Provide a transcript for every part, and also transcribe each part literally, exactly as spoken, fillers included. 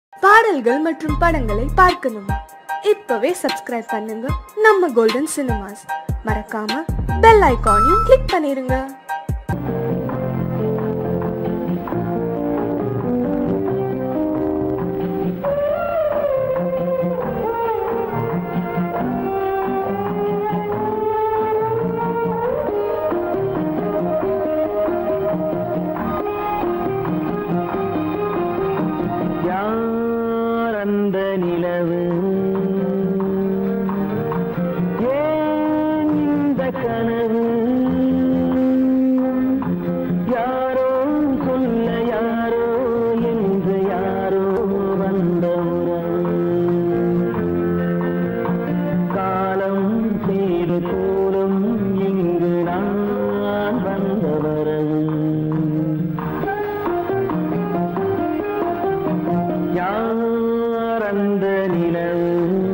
பாடல்கள் மற்றும் படங்களை பார்க்கணுமா? இப்பவே சப்ஸ்கிரைப் பண்ணுங்க நம்ம கோல்டன் சினிமாஸ். மறக்காம பெல் ஐகானையும் கிளிக் பண்ணிருங்க. அந்த நிலவு ஏன் இந்த கனவு யாரோ சொல்ல யாரோ என்று யாரோ வந்த காலம் செய்து கூறும் இங்கு நான் வந்த வரவு அந்த நிலவு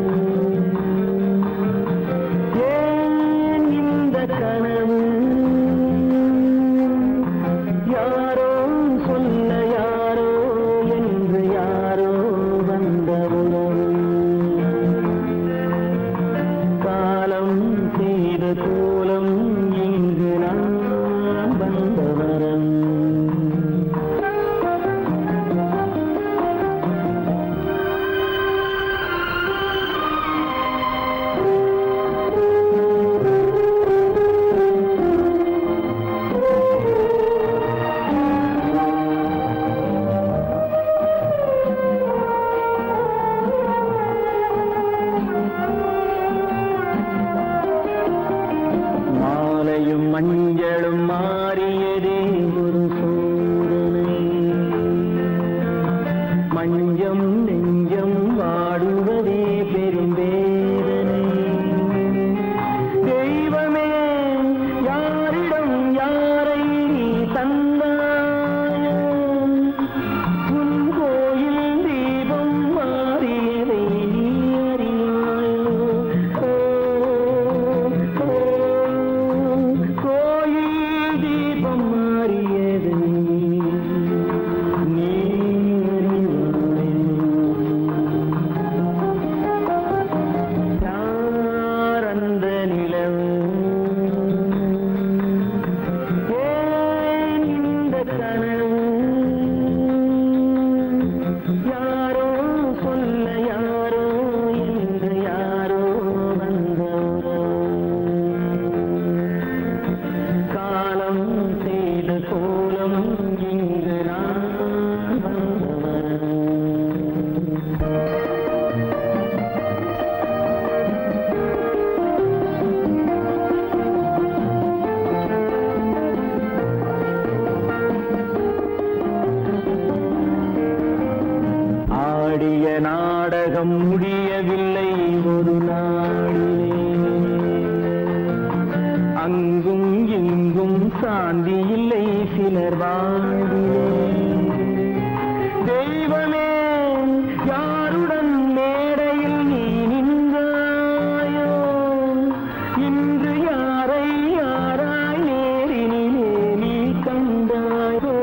ஏன் இந்த கனவு யாரோ சொல்ல யாரோ என்று யாரோ வந்த உறவு காலம் செய்த கோலம் இங்கு நான் வந்த வரவு மஞ்சளும் மாறியதே ஒரு சோதனை மஞ்சம் நெஞ்சம் வாடுவதே பெரும் வேதனை தெய்வமே யாரிடம் யாரை நீ தந்தாயோ உன் கோயில் தீபம் மாறியதை நீ அறியாயோ யாரோ சொல்ல யாரோ என்று யாரோ வந்த காலம் செய்த கோலம் இங்கு நான் வந்தவர் ஆடிய நாடகம் முடியவில்லை ஒரு நாளிலே அங்கும் இங்கும் சாந்தி இல்லை சிலர் வாழ்விலே தெய்வமே யாருடன் மேடையில் நீ நின்றாயோ இன்று யாரை யாராய் நேரினிலே நீ கண்டாயோ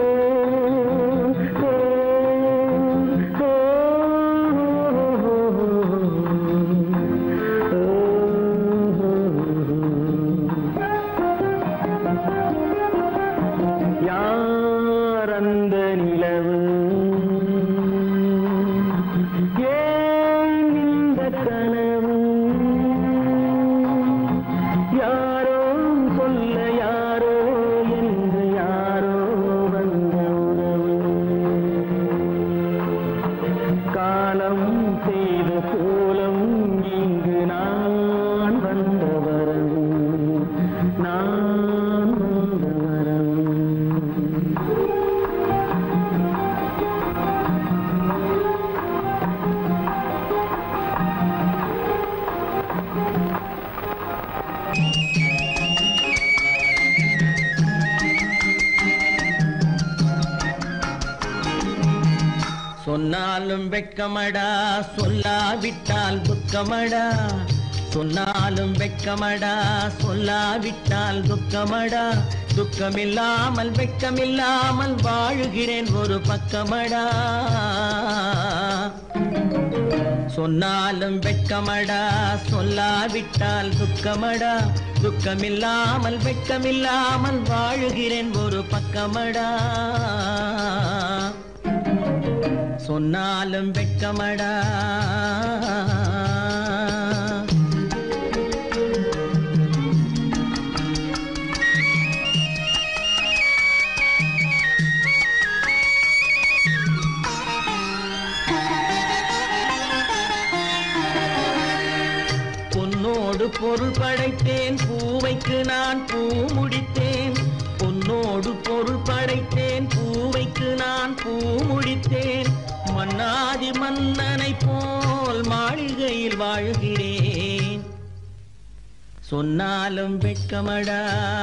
அந்த நிலவு ஏன் இந்த கனவு யாரோ சொல்ல யாரோ என்று யாரோ வந்த உறவு காலம் செய்த கோலம் இங்கு நான் வந்த வரவு நான் வந்த வரவு சொன்னாலும் வெட்கமடா சொல்லாவிட்டால் துக்கமடா சொன்னாலும் வெட்கமடா சொல்லாவிட்டால் துக்கமடா துக்கமில்லாமல் வெட்கமில்லாமல் வாழுகிறேன் ஒரு பக்கமடா சொன்னாலும் வெட்கமடா சொல்லாவிட்டால் துக்கமடா துக்கமில்லாமல் வெட்கமில்லாமல் வாழுகிறேன் ஒரு பக்கமடா சொன்னாலும் வெட்கமடா பொன்னோடு பொருள் படைத்தேன் பூவைக்கு நான் பூ முடித்தேன் பொன்னோடு பொருள் படைத்தேன் பூவைக்கு நான் பூ முடித்தேன் மன்னாதி மன்னனை போல் மாளிகையில் வாழ்கிறேன் சொன்னாலும் வெட்கமடா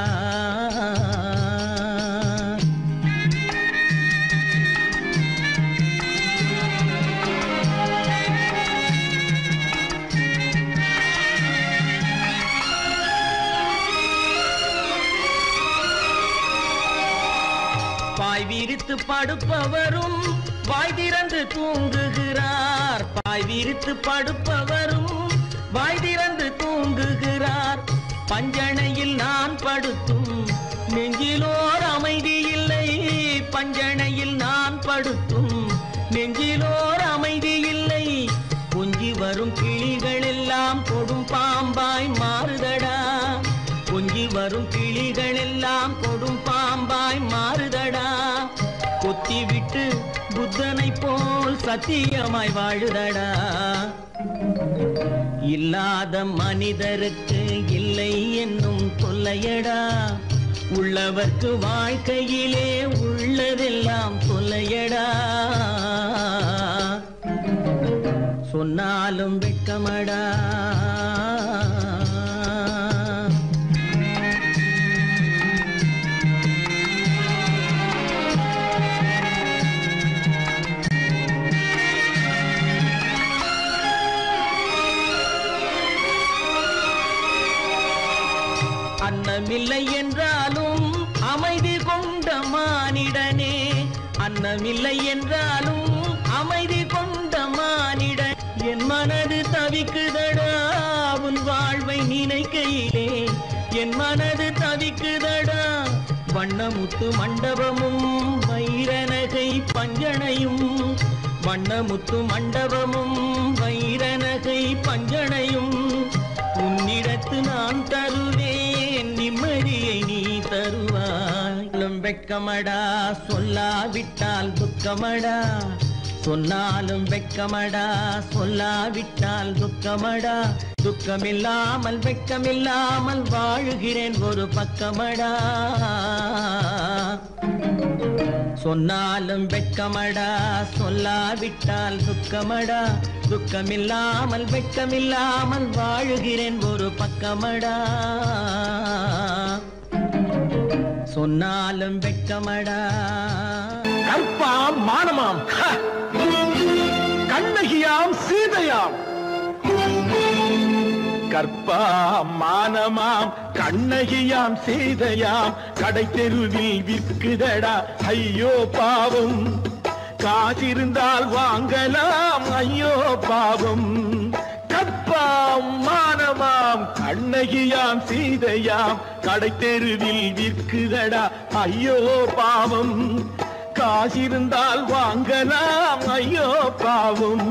பாய் விரித்து படுப்பவரும் வாய் திறந்து தூங்குகிறார் பாய் விரித்து படுப்பவரும் வாய் திறந்து தூங்குகிறார் பஞ்சணையில் நான் படுத்தும் நெஞ்சிலோர் அமைதி இல்லை பஞ்சணையில் நான் படுத்தும் நெஞ்சிலோர் அமைதி இல்லை கொஞ்சி வரும் கிளிகள் எல்லாம் கொடும் பாம்பாய் மாறுதடா கொஞ்சி வரும் கிளிகள் எல்லாம் கொடும் பாம்பாய் மாறுதடா கொத்தி விட்டு புத்தனை போல் சத்தியமாய் வாழுதடா இல்லாத மனிதருக்கு இல்லை என்னும் தொல்லையடா உள்ளவர்க்கு வாழ்க்கையிலே உள்ளதெல்லாம் தொல்லையடா சொன்னாலும் வெட்கமடா அன்னமில்லை என்றாலும் அமைதி கொண்ட மானிடனே அன்னமில்லை என்றாலும் அமைதி கொண்ட மானிடன் என் மனது தவிக்குதடா உன் வாழ்வை நினைக்கையிலே என் மனது தவிக்குதடா வண்ணமுத்து மண்டபமும் வைரநகை பஞ்சனையும் வண்ணமுத்து மண்டபமும் வைரநகை பஞ்சனையும் உன்னிடத்து நான் தருவேன் நிம்மதியை நீ தருவாய் வெட்கமடா சொல்லாவிட்டால் துக்கமடா சொன்னாலும் வெட்கமடா சொல்லாவிட்டால் துக்கமடா துக்கமில்லாமல் வெட்கமில்லாமல் வாழுகிறேன் ஒரு பக்கமடா சொன்னாலும் வெட்கமடா சொல்லாவிட்டால் துக்கமடா துக்கமில்லாமல் வெட்கமில்லாமல் வாழுகிறேன் ஒரு பக்கமடா சொன்னாலும் வெட்கமடா கற்பாம் மானமாம் கண்ணகியாம் சீதையாம் கற்பாம் மானமாம் கண்ணகியாம் சீதையாம் கடை தெருவில் விற்குதடா ஐயோ பாவம் காசிருந்தால் வாங்கலாம் ஐயோ பாவம் கற்பாம் மானமாம் கண்ணகியாம் சீதையாம் கடை தெருவில் விற்குதடா ஐயோ பாவம் காசிருந்தால் வாங்கலாம் ஐயோ பாவம்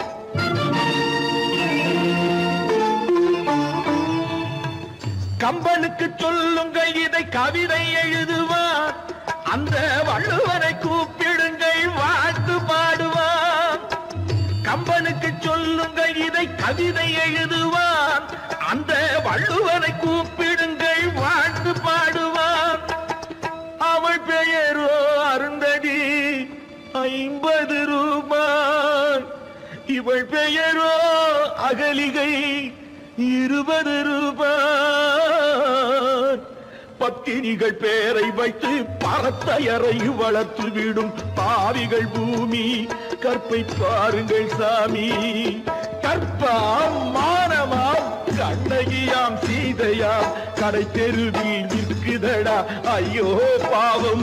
கம்பனுக்கு சொல்லுங்கள் இதை கவிதை எழுதுவார் அந்த வள்ளுவரை கூப்பிடுங்கள் வாழ்த்து பாடுவார் கம்பனுக்கு சொல்லுங்கள் இதை கவிதை எழுதுவார் அந்த வள்ளுவரை கூப்பிடுங்கள் வாழ்த்து பாடுவார் அவள் பெயரோ அருந்ததி ஐம்பது ரூபாய் இவள் பெயரோ அகலிகை இருபது ரூபாய் பத்தினிகள் பேரை வைத்து பரத்தையரை வளர்த்து விடும் பாவிகள் பூமி கற்பை பாருங்கள் சாமி கற்பாம் மானமாம் கண்ணகியாம் சீதையாம் கடை தெருவில் விற்குதடா ஐயோ பாவம்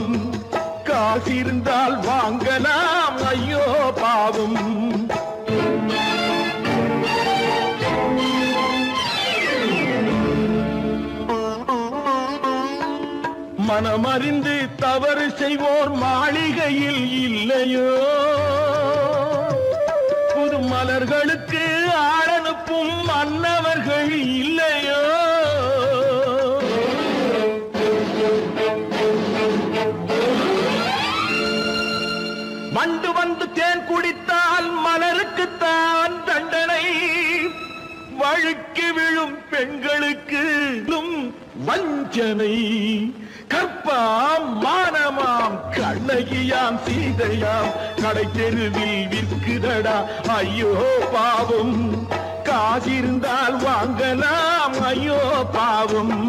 காசிருந்தால் வாங்கலாம் ஐயோ பாவம் மனமறிந்து தவறு செய்வோர் மாளிகையில் இல்லையோ புது மலர்களுக்கு ஆளனுப்பும் மன்னவர்கள் இல்லையோ மண்டு வந்து தேன் குடித்தால் மலருக்குத்தான் தண்டனை வழுக்கி விழும் பெண்களுக்கு வஞ்சனை கற்பாம் மானமாம் கண்ணகியாம் சீதையாம் கடை தெருவில் விற்குதடா ஐயோ பாவம் காசிருந்தால் வாங்கலாம் ஐயோ பாவம்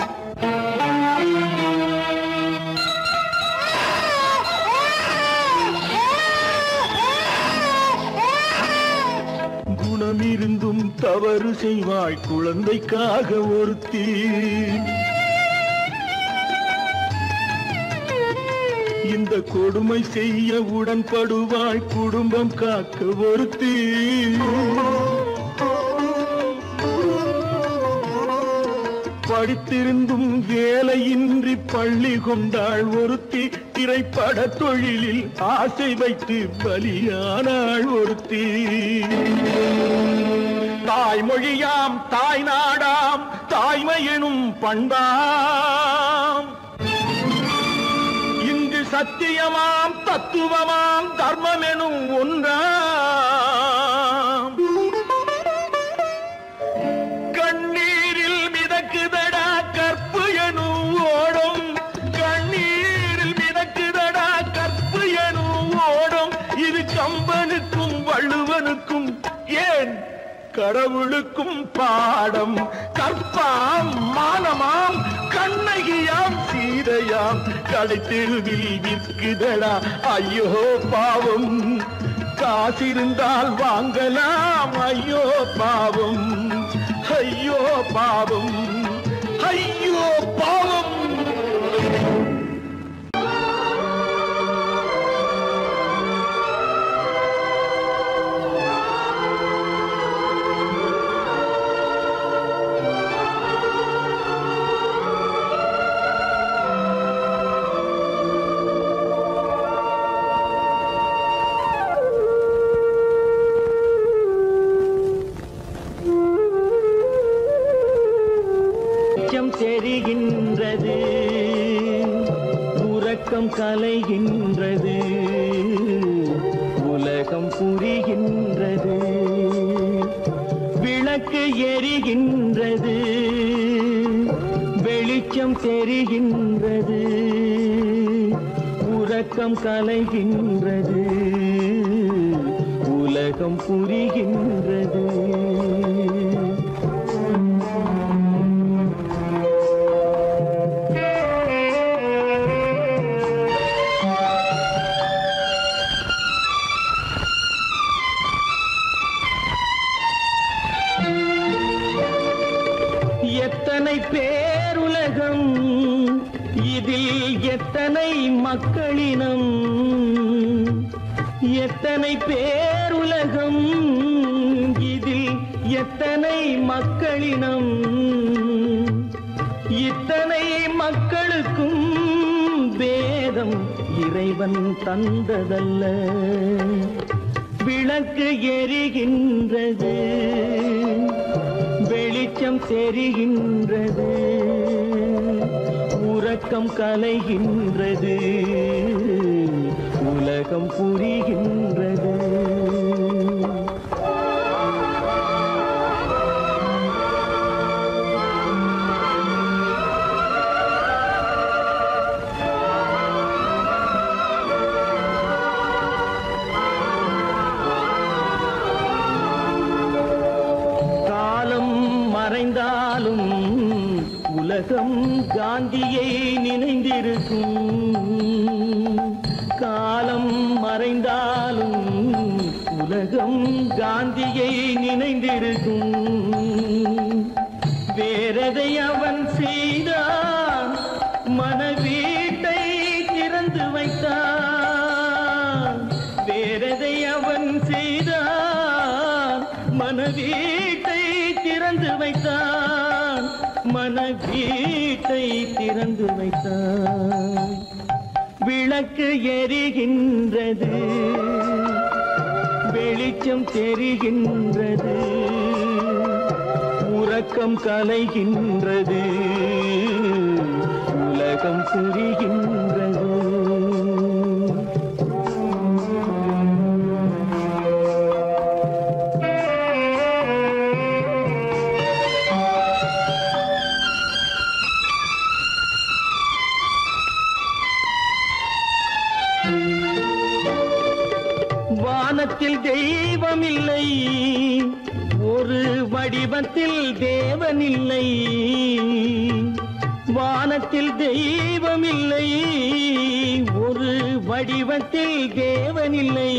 குணமிருந்தும் தவறு செய்வாய் குழந்தைக்காக ஒருத்தி இந்த கொடுமை செய்ய உடன்படுவாய் குடும்பம் காக்க ஒருத்தி படித்திருந்தும் வேலையின்றி பள்ளி கொண்டாள் ஒருத்தி திரைப்பட தொழிலில் ஆசை வைத்து பலியானாள் ஒருத்தி தாய்மொழியாம் தாய் நாடாம் தாய்மை எனும் பண்பாம் இங்கு சத்தியமாம் தத்துவமாம் தர்மம் எனும் ஒன்றாம் கண்ணீரில் மிதக்குதடா கற்பு எனும் ஓடும் கண்ணீரில் மிதக்குதடா கற்பு எனும் ஓடும் இது கம்பனுக்கும் வள்ளுவனுக்கும் ஏன் கடவுளுக்கும் பாடம் கற்பாம் மானமாம் கண்ணகியாம் சீதையாம் கடைத்தெருவில் விற்குதடா ஐயோ பாவம் காசிருந்தால் வாங்கலாம் ஐயோ பாவம் ஐயோ பாவம் ஐயோ பாவம் தெரிகின்றது உறக்கம் கலைகின்றது உலகம் புரிகின்றது விளக்கு எரிகின்றது வெளிச்சம் தெரிகின்றது உறக்கம் கலைகின்றது உலகம் புரிகின்றது எத்தனை பேருலகம் இதில் எத்தனை மக்களினம் எத்தனை பேருலகம் இதில் எத்தனை மக்களினம் இத்தனை மக்களுக்கும் வேதம் இறைவன் தந்ததல்ல விளக்கு எரிகின்றது வெளிச்சம் தெரிகின்றது உறக்கம் கலைகின்றது உலகம் புரிகின்றது மறைந்தாலும் உலகம் காந்தியை நினைந்திருக்கும் காலம் மறைந்தாலும் உலகம் காந்தியை நினைந்திருக்கும் வேறதை அவன் செய்தான் மனவீட்டை திறந்து வைத்தான் வேறதை அவன் செய்தான் மனவீட்டை திறந்து வைத்தான் மன வீட்டை திறந்து வைத்தாய். விளக்கு எரிகின்றது, வெளிச்சம் தெரிகின்றது, உறக்கம் கலைகின்றது, உலகம் புரிகின்றது. வானத்தில் தெய்வம் இல்லை, ஒரு வடிவத்தில் தேவன் இல்லை. வானத்தில் தெய்வம் இல்லை, ஒரு வடிவத்தில் தேவன் இல்லை.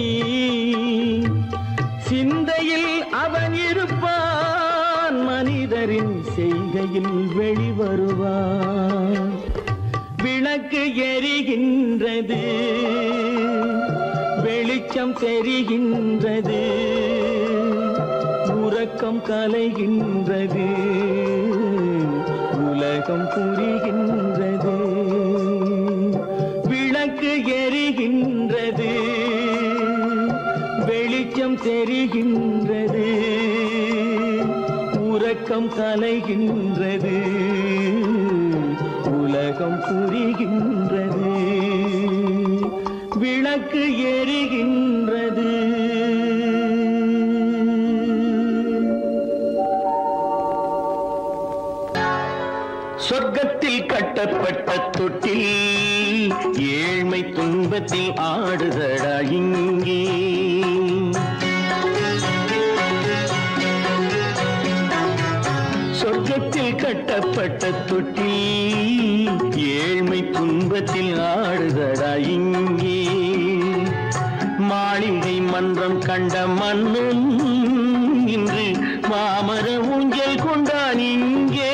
சிந்தையில் அவன் இருப்பான், மனிதரின் செய்கையில் வெளிவருவான். விளக்கு எரிகின்றது, வெளிச்சம் தெரிகின்றது, உறக்கம் கலைகின்றது, உலகம் புரிகின்றது. விளக்கு எரிகின்றது, வெளிச்சம் தெரிகின்றது, உறக்கம் கலைகின்றது, உலகம் புரிகின்றது. விளக்கு எரிகின்றது. சொர்க்கத்தில் கட்டப்பட்ட தொட்டில் ஏழ்மை துன்பத்தில் ஆடுதடா இங்கே. சொர்க்கத்தில் கட்டப்பட்ட தொட்டில் ஏழ்மை துன்பத்தில் ஆடுதடா இங்கே. மாளிகை மன்றம் கண்ட மன்னன் இன்று மாமர ஊஞ்சல் கொண்டான் இங்கே.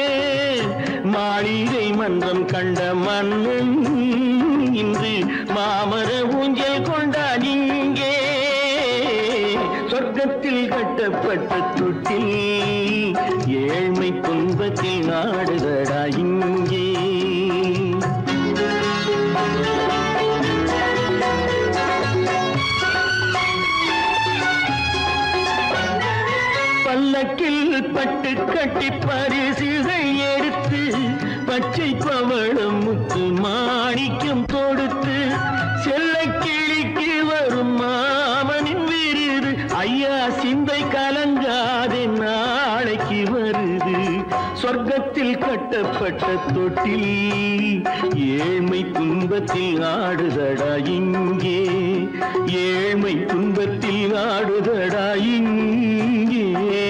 மாளிகை மன்றம் கண்ட மன்னன் இன்று மாமர ஊஞ்சல் கொண்டான் இங்கே. சொர்க்கத்தில் கட்டப்பட்ட தொட்டில் ஏழ்மை துன்பத்தில் நாடுதடா இங்கே. பல்லக்கில் பட்டு கட்டி பரிசுகள் எடுத்து பச்சை பவளம் முத்து மாணிக்கம் கொடுத்து செல்ல கிளிக்கு வரும் மாமனின் விருது. ஐயா சிந்தை கலங்காதே நாளைக்கு வருது. சொர்க்கத்தில் கட்டப்பட்ட தொட்டில் ஏழ்மை துன்பத்தில் ஆடுதடா இங்கே. ஏழ்மை துன்பத்தில் ஆடுதடா இங்கே.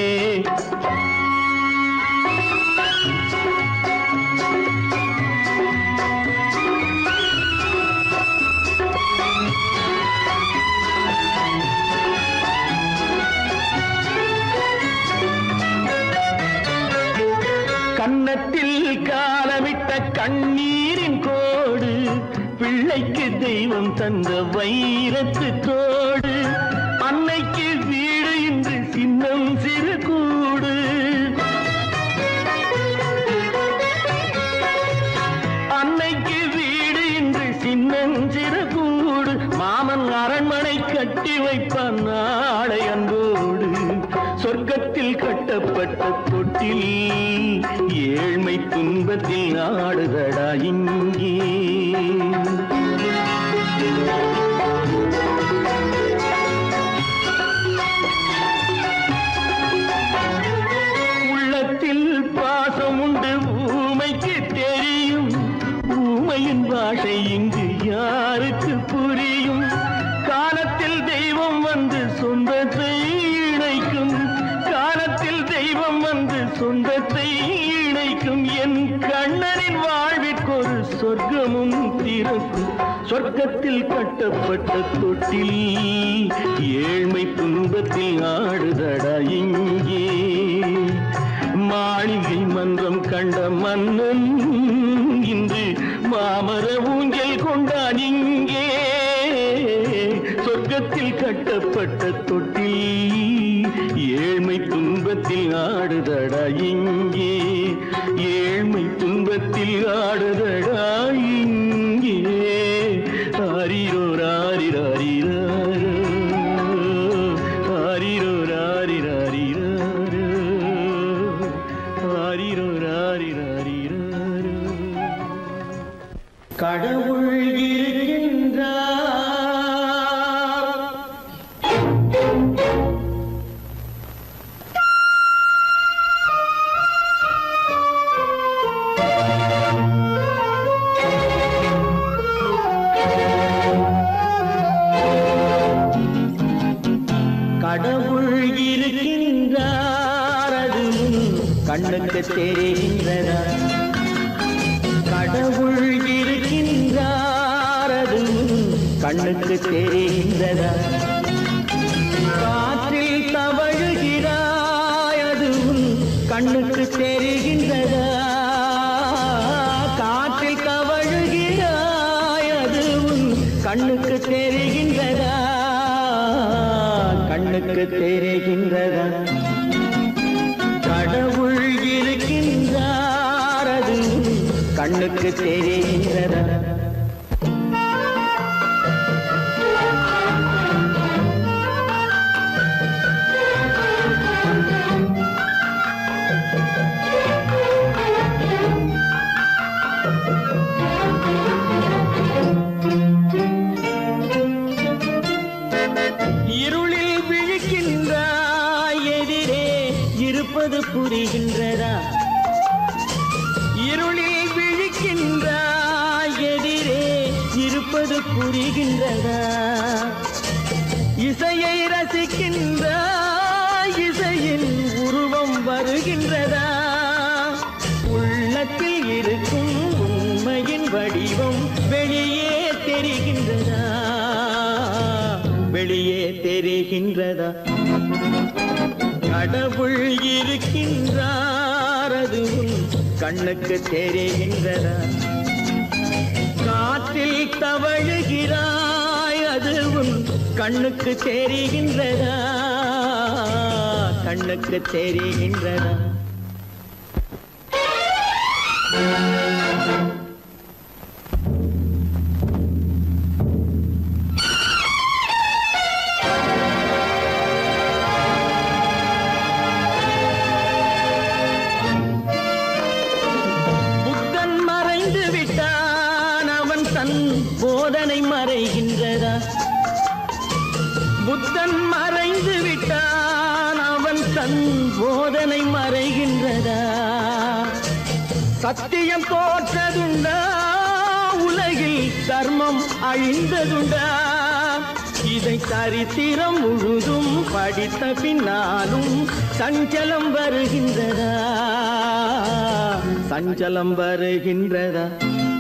கன்னத்தில் காலமிட்ட கண்ணீரின் கோடு, பிள்ளைக்கு தெய்வம் தந்த வைரத்து தோடு. அன்னைக்கு வீடு இன்று சின்னம் சிறு கூடு. அன்னைக்கு வீடு இன்று சின்னம் சிறு கூடு. மாமன் அரண்மனை கட்டி வைப்பான் நாளை அன்போடு. சொர்க்கத்தில் கட்டப்பட்ட தொட்டில் ஏழ்மை துன்பத்தில் ஆடுதடா இங்கே. உள்ளத்தில் பாசம் உண்டு ஊமைக்கு தெரியும். ஊமையின் பாஷை இங்கு யாருக்கு புரியும்? காலத்தில் தெய்வம் வந்து சொந்தத்தை இணைக்கும். காலத்தில் தெய்வம் வந்து சொந்தத்தை இணைக்கும். என் கண்ணனின் வாழ்விற்கொரு சொர்க்கமும் திறக்கும். சொர்க்கத்தில் கட்டப்பட்ட தொட்டில் ஏழ்மை துன்பத்தில் ஆடுதடா இங்கே. மாளிகை மன்றம் கண்ட மன்னன் இன்று மாமர ஊஞ்சல் கொண்டான் இங்கே. சொர்க்கத்தில் கட்டப்பட்ட தொட்டில் ஏழ்மை துன்பத்தில் ஆடுதடா இங்கே, ஏழ்மை துன்பத்தில் ஆடுதடா இங்கே. ஆரிரோ ராரிராரிராரோ, ஆரிரோ ராரிராரிராரோ, ஆரிரோ ராரிராரிராரோ. கடவுள் இருக்கின்றார். கடவுள் இருக்கின்றார், அது கண்ணுக்கு தெரிகின்றதா? கடவுள் இருக்கின்றார், அது கண்ணுக்கு தெரிகின்றதா? காற்றில் தவழுகிறாய், அது கண்ணுக்கு தெரிகின்றதா? காற்றில் தவழுகிறாய், அது கண்ணுக்கு தெரிகின்றதா? கண்ணுக்கு தெரிகின்றதா? கடவுள் இருக்கின்றார், அது கண்ணுக்கு தெரிகின்றதா? இருளில் விழிக்கின்றாய், எதிரே இருப்பது புரிகின்றதா? இருளில் விழிக்கின்றாய், எதிரே இருப்பது புரிகின்றதா? இசையை ரசிக்கின்றாய், இசையின் உருவம் வருகின்றதா? உள்ளத்தில் இருக்கும் உண்மையின் வடிவம் வெளியே தெரிகின்றதா? வெளியே தெரிகின்றதா? கடவுள் இருக்கின்றார், அது கண்ணுக்கு தெரிகின்றதா? காற்றில் தவழுகிறாய், அது கண்ணுக்கு தெரிகின்றதா? கண்ணுக்கு தெரிகின்றதா? போதனை மறைகின்றதா? புத்தன் மறைந்து விட்டான், அவன் தன் போதனை மறைகின்றதா? சத்தியம் தோற்றதுண்டா? உலகில் தர்மம் அழிந்ததுண்டா? இதை சரித்திரம் முழுதும் படித்த பின்னாலும் சஞ்சலம் வருகின்றதா? சஞ்சலம் வருகின்றதா?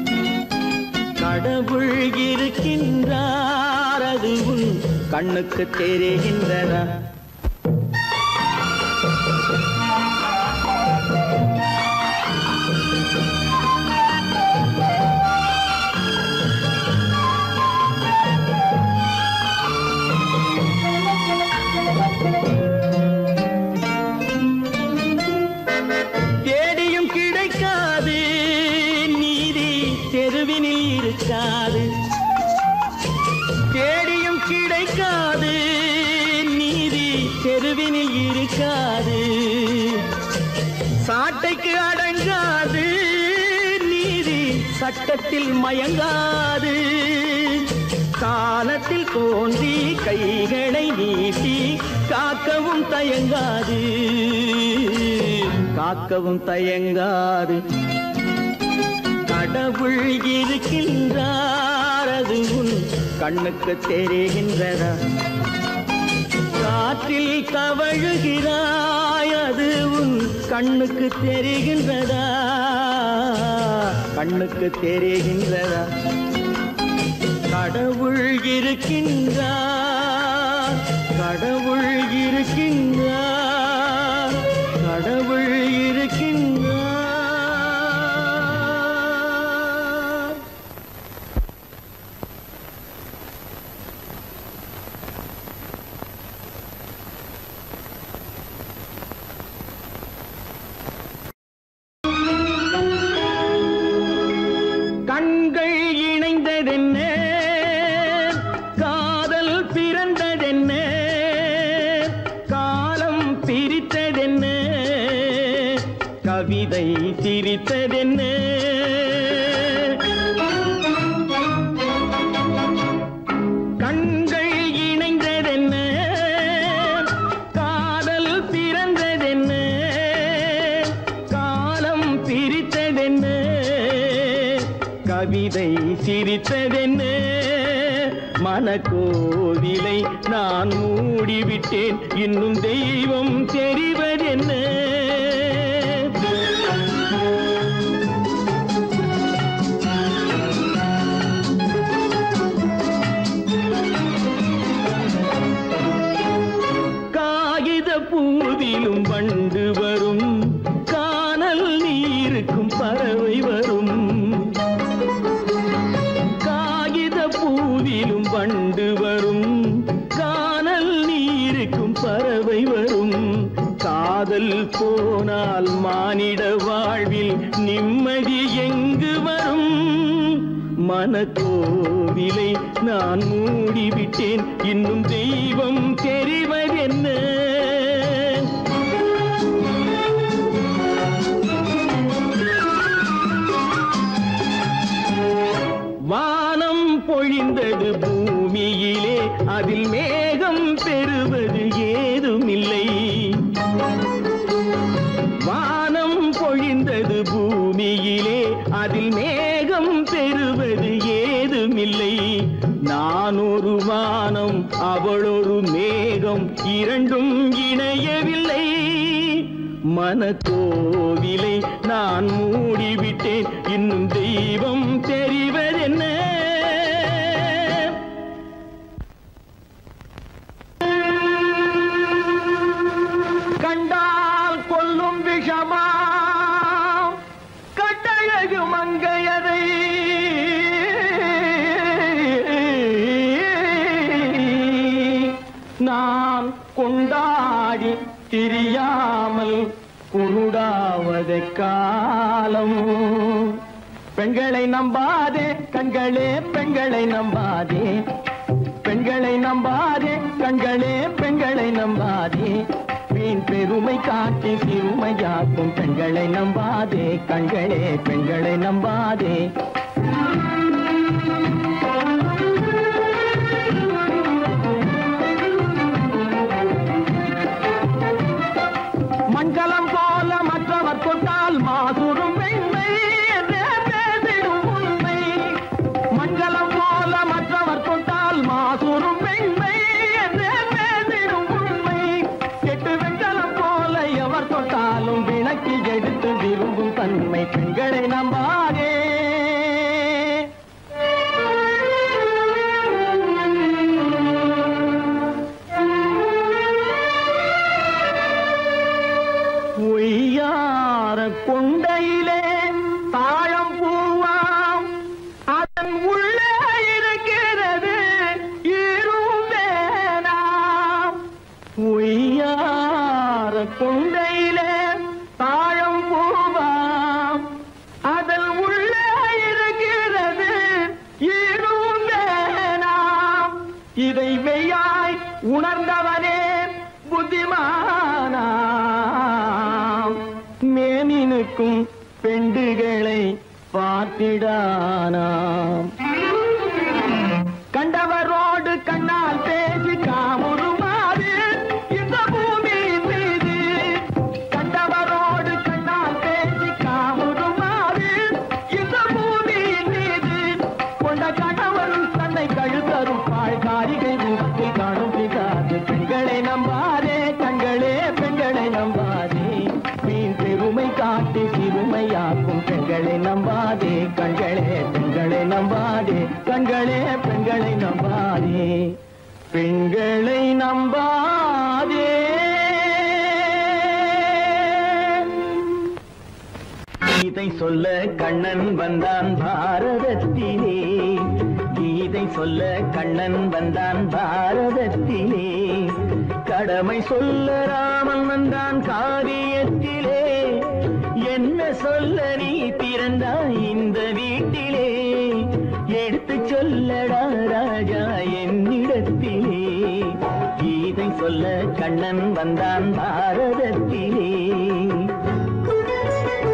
கடவுள் இருக்கின்றார், அது கண்ணுக்கு தெரிகின்றதா? தேடியும் கிடைக்காது நீதி, தெருவினில் இருக்காது. தேடியும் கிடைக்காது நீதி, தெருவினில் இருக்காது. சாட்டைக்கு அடங்காது நீதி, சட்டத்தில் மயங்காது. காலத்தில் தோன்றி கைகளை நீட்டி காக்கவும் தயங்காது, காக்கவும் தயங்காது. கடவுள் இருக்கின்றார், அது கண்ணுக்கு தெரிகின்றதா? காற்றில் தவழுகிறாய், அது கண்ணுக்கு தெரிகின்றதா? கண்ணுக்கு தெரிகின்றதா? கடவுள் இருக்கின்றார், கடவுள் இருக்கின்றார், கடவுள் இருக்கின்றார். கவிதை சிரித்ததென்ன கண்கள் இணைந்ததென்ன காதல் பிறந்ததென்ன காலம் பிரித்ததென்ன கவிதை சிரித்ததென்ன மனக்கோவிலை நான் மூடிவிட்டேன் இன்னும் தெய்வம் தெரிவதென்ன காகித பூவிலும் வண்டு வரும் கானல் நீருக்கும் பறவை வரும் காகித பூவிலும் வண்டு வரும் கானல் நீருக்கும் பறவை வரும் காதல் போனால் மானிட வாழ்வில் நிம்மதி எங்கு வரும் மனக்கோவிலை நான் மூடிவிட்டேன் இன்னும் தெய்வம் தெரிவதென்ன வானம் பொழிந்தது பூமியிலே அதில் மேகம் பெறுவது ஏதுமில்லை வானம் பொழிந்தது பூமியிலே அதில் மேகம் பெறுவது ஏதுமில்லை நான் ஒரு வானம் அவளொரு மேகம் இரண்டும் இணையவில்லை மனக்கோவிலை நான் மூடிவிட்டேன் இன்னும் தெய்வம் தெரிவதென்ன கண்டால் கொல்லும் விஷமா கட்டழகு மங்கையதை நான் கொண்டாடி தெரியாமல் குருடாவதை காலம் பெண்களை நம்பாதே கண்களே பெண்களை நம்பாதே பெண்களை நம்பாதே கண்களே பெண்களை நம்பாதே வீண் பெருமை காட்டி சிறுமையாக்கும் பெண்களை நம்பாதே கண்களே பெண்களை நம்பாதே மண்கலம் போல மற்றவர் கொண்டால் மாசுரும் பெண்மை என்றே பேசிடும் உண்மை மண்கலம் போல மற்றவர் கொண்டால் மாசுரும் பெண்மை என்றே பேசிடும் உண்மை கெட்டு வெண்கலம் போல எவர் தொட்டாலும் விளக்கி எடுத்து விரும்பும் தன்மை பெண்களை நம்பாதே பொய்யார கொண்டையிலே தாழம் பூவாம் அதன் உள்ளே இருக்கிறது இரும்பேனாம் பொய்யார கொண்டையிலே தாழம் பூவாம் அதன் உள்ளே இருக்கிறது இரும்பேனாம் இதை மெய்யாய் உணர்ந்தவனே புத்திமானாம் மேனினுக்கும் பெண்டுகளை பார்த்திடானாம் கண்டவரோடு கண்ணால் பேசி காமுறுமாறு இந்த பூமியின் மீது கண்டவரோடு கண்ணால் பேசி காமுறுமாறு இந்த பூமியின் மீது கொண்ட கணவன் தன்னை கழுத்தரும் பாழ் காரிகை ரூபத்தில் காணும் பிகாது பெண்களை நம்பாதே கண்களே பெண்களை நம்பாதே வீண் பெருமை காட்டி சிறுமையாக்கும் பெண்களை நம்பாதே கண்களே பெண்களை நம்பாதே கண்களே பெண்களை நம்பாதே பெண்களை நம்பாதே கீதை சொல்ல கண்ணன் வந்தான் பாரதத்திலே கீதை சொல்ல கண்ணன் வந்தான் பாரதத்திலே கடமை சொல்ல ராமன் வந்தான் காரியத்திலே என்ன சொல்ல நீ பிறந்தாய் இந்த வீட்டிலே எடுத்து சொல்லடா ராஜா என்னிடத்திலே கீதை சொல்ல கண்ணன் வந்தான் பாரதத்திலே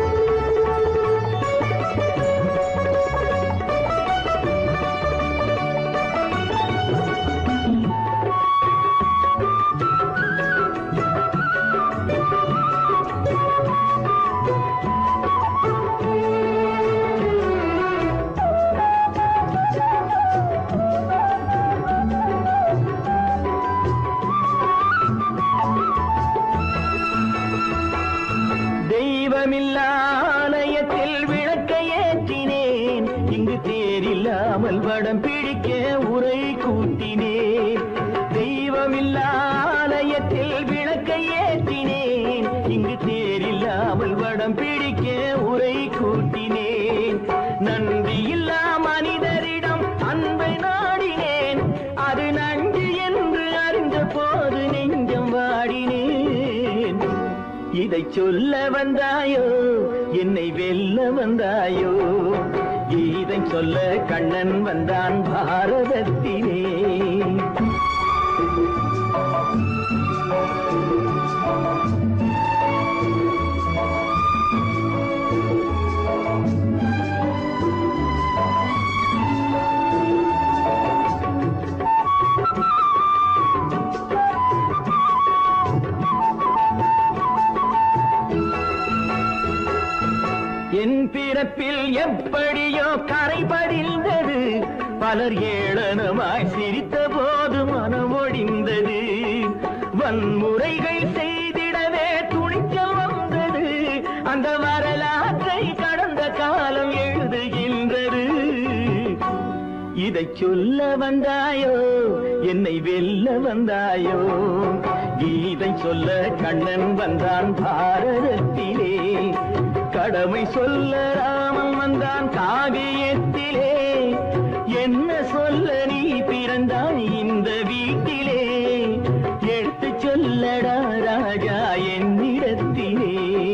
தெய்வமில்லா ஆலயத்தில் விளக்கை ஏற்றினேன், இங்கு தேரில்லாமல் வடம் பிடிக்க உரை கூட்டினேன். தெய்வமில்லா ஆலயத்தில் விளக்கை ஏற்றினேன், இங்கு தேரில்லாமல் வடம் பிடிக்க உரை கூட்டினேன். நன்றியில்லா மனிதரிடம் அன்பை நாடினேன், அது நன்றி என்று அறிந்த போது நெஞ்சம் வாடினேன். இதை சொல்ல வந்தாயோ, என்னை வெல்ல வந்தாயோ, இதை சொல்ல கண்ணன் வந்தான் பாரதத்திலே. என் பிறப்பில் எப்படியோ கரை படிந்தது, பலர் ஏளனமாய் சிரித்த போது மனம் ஒடிந்தது. வன்முறைகள் செய்திடவே துணிச்சல் வந்தது, அந்த வரலாற்றை கடந்த காலம் எழுதுகின்றது. இதை சொல்ல வந்தாயோ, என்னை வெல்ல வந்தாயோ, கீதை சொல்ல கண்ணன் வந்தான் பாரதத்திலே. கடமை சொல்ல ராமன் வந்தான் காவியத்திலே. என்ன சொல்ல நீ பிறந்தாய் இந்த வீட்டிலே, எடுத்து சொல்லடா ராஜா என்னிடத்திலே.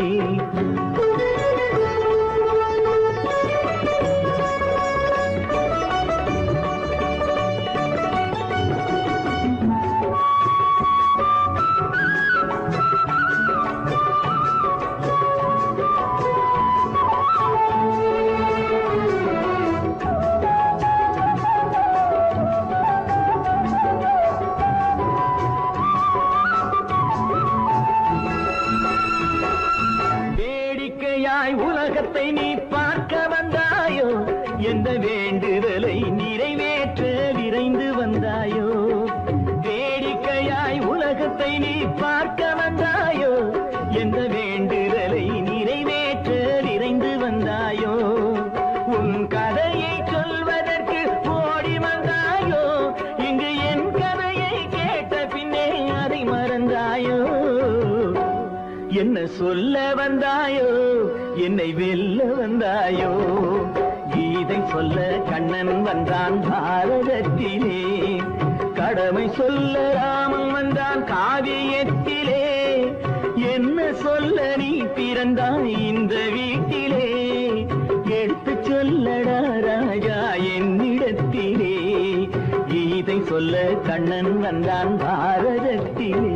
உலகத்தை நீ பார்க்க வந்தாயோ, எந்த வேண்டுதலை நிறைவேற்ற விரைந்து வந்தாயோ. வேடிக்கையாய் உலகத்தை நீ பார்க்க வந்தாயோ, எந்த வேண்டுதலை நிறைவேற்ற விரைந்து வந்தாயோ. உன் கதையை சொல்வதற்கு ஓடி வந்தாயோ, இங்கு என் கதையை கேட்ட பின்னே அதை மறந்தாயோ. என்ன சொல்ல வந்தாயோ, என்னை வெல்ல வந்தாயோ, கீதை சொல்ல கண்ணன் வந்தான் பாரதத்திலே. கடமை சொல்ல ராமன் வந்தான் காவியத்திலே. என்ன சொல்ல நீ பிறந்தாய் இந்த வீட்டிலே, எடுத்து சொல்லடா ராஜா என்னிடத்திலே. கீதை சொல்ல கண்ணன் வந்தான் பாரதத்திலே.